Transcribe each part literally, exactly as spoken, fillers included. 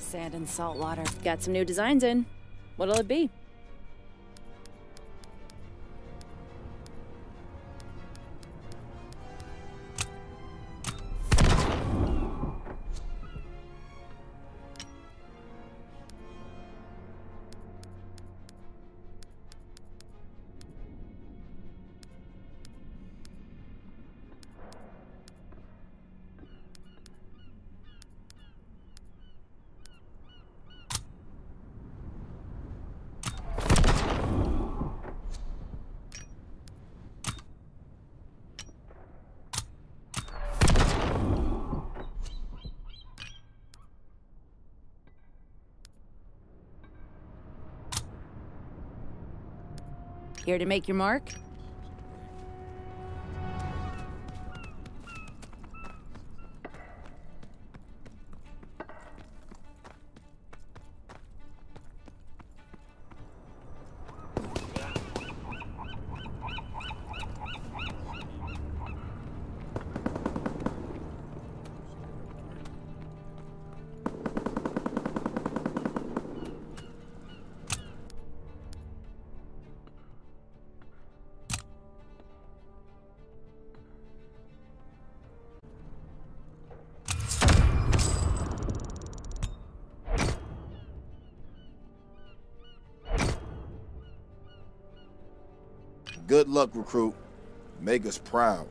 Sand and salt water. Got some new designs in. What'll it be? Here to make your mark? Good luck, recruit. Make us proud.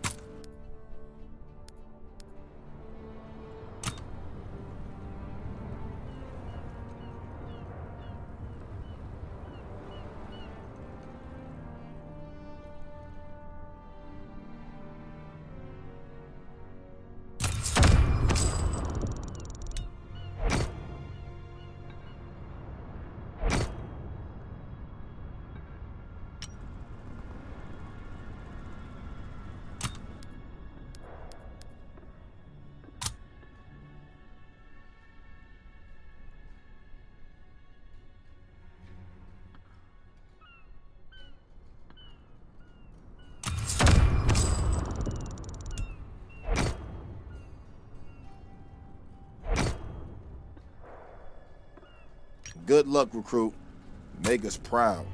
Good luck, recruit. Make us proud.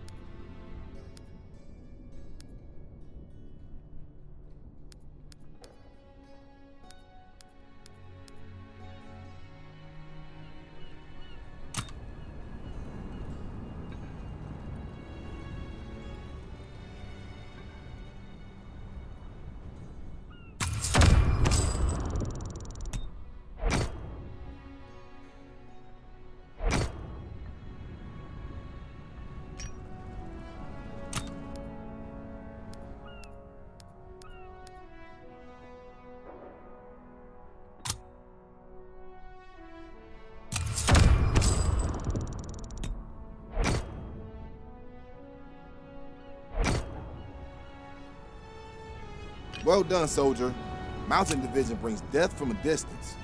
Well done, soldier. Mountain Division brings death from a distance.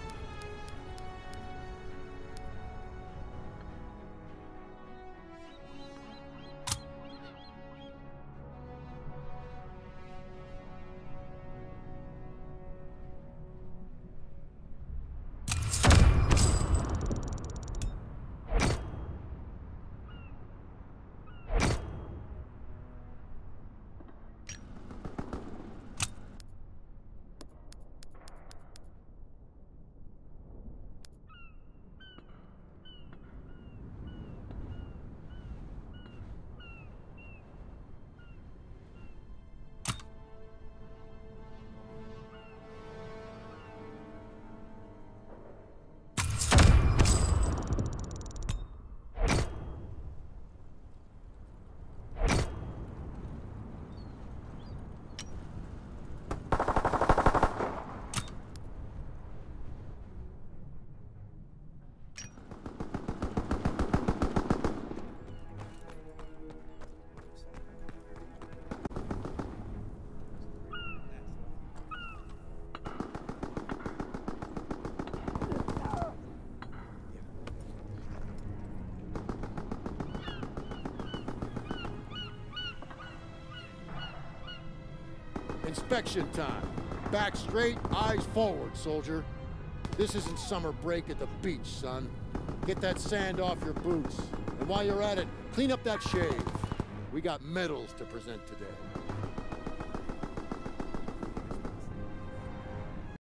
Inspection time. Back straight, eyes forward, soldier. This isn't summer break at the beach, son. Get that sand off your boots. And while you're at it, clean up that shave. We got medals to present today.